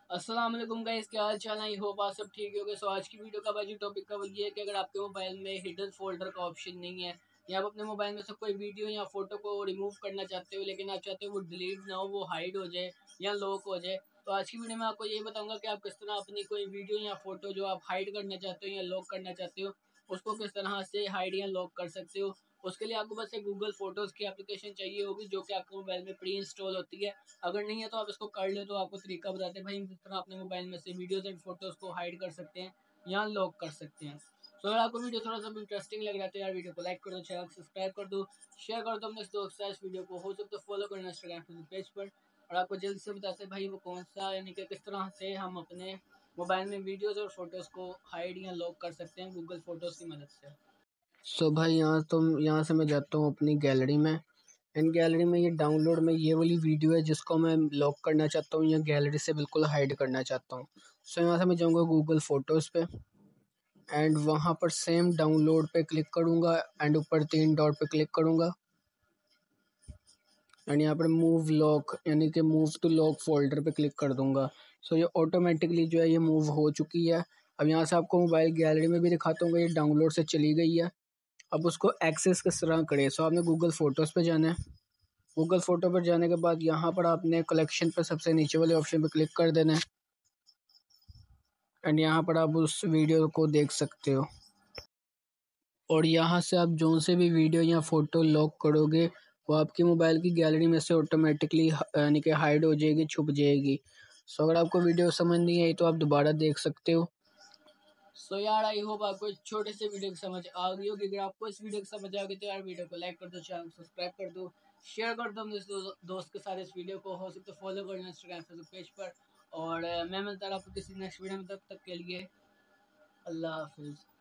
अस्सलाम वालेकुम गाइस, क्या हाल चाल है। आई होप आप सब ठीक होगे। सो आज की वीडियो का जो टॉपिक का वो ये है कि अगर आपके मोबाइल में हिडन फोल्डर का ऑप्शन नहीं है या आप अपने मोबाइल में से कोई वीडियो या फोटो को रिमूव करना चाहते हो लेकिन आप चाहते हो वो डिलीट ना हो, वो हाइड हो जाए या लॉक हो जाए, तो आज की वीडियो में आपको यही बताऊंगा कि आप किस तरह अपनी कोई वीडियो या फोटो जो आप हाइड करना चाहते हो या लॉक करना चाहते हो उसको किस तरह से हाइड या लॉक कर सकते हो। उसके लिए आपको बस एक गूगल फोटोज की एप्लीकेशन चाहिए होगी जो कि आपके मोबाइल में प्री इंस्टॉल होती है। अगर नहीं है तो आप इसको कर ले, तो आपको तरीका बताते हैं भाई किस तरह अपने मोबाइल में से वीडियोस एंड फोटोज को हाइड कर सकते हैं या लॉक कर सकते हैं। तो अगर आपको वीडियो थोड़ा सा इंटरेस्टिंग लग रहा है तो यार वीडियो को लाइक कर दो, चैनल को सब्सक्राइब कर दो, शेयर कर दो अपने दोस्त इस वीडियो को, हो सकता तो फॉलो करना इंस्टाग्राम पेज पर। और आपको जल्द से बताते हैं भाई वो कौन सा, यानी कि किस तरह से हम अपने मोबाइल में वीडियोस और फोटोज को हाइड या लॉक कर सकते हैं गूगल फोटोज की मदद से। भाई यहाँ से मैं जाता हूँ अपनी गैलरी में। एंड गैलरी में ये डाउनलोड में ये वाली वीडियो है जिसको मैं लॉक करना चाहता हूँ या गैलरी से बिल्कुल हाइड करना चाहता हूँ। यहाँ से मैं जाऊँगा गूगल फ़ोटोज़ पे एंड वहाँ पर सेम डाउनलोड पे क्लिक करूँगा एंड ऊपर 3 डॉट पे क्लिक करूँगा एंड यहाँ पर मूव लॉक यानी कि मूव टू लॉक फोल्डर पे क्लिक कर दूँगा। ये ऑटोमेटिकली जो है ये मूव हो चुकी है। अब यहाँ से आपको मोबाइल गैलरी में भी दिखाता हूँ, ये डाउनलोड से चली गई है। अब उसको एक्सेस किस तरह करें। आपने गूगल फ़ोटोज़ पे जाना है। गूगल फ़ोटो पर जाने के बाद यहाँ पर आपने कलेक्शन पर सबसे नीचे वाले ऑप्शन पर क्लिक कर देना है एंड यहाँ पर आप उस वीडियो को देख सकते हो। और यहाँ से आप जो से भी वीडियो या फ़ोटो लॉक करोगे वो आपकी मोबाइल की गैलरी में से ऑटोमेटिकली यानी कि हाइड हो जाएगी, छुप जाएगी। अगर आपको वीडियो समझ नहीं आई तो आप दोबारा देख सकते हो। यार आई होप आपको इस छोटे से वीडियो की समझ आ गई होगी। अगर आपको इस वीडियो की समझ आ गई तो यार वीडियो को लाइक कर दो, चैनल को सब्सक्राइब कर दो, शेयर कर दो अपने दोस्त के साथ इस वीडियो को, हो सकता तो फॉलो करना इंस्टाग्राम फेसबुक पेज पर। और मैं मिलता हूँ आपको किसी नेक्स्ट वीडियो में, तब तक के लिए अल्लाह हाफिज़।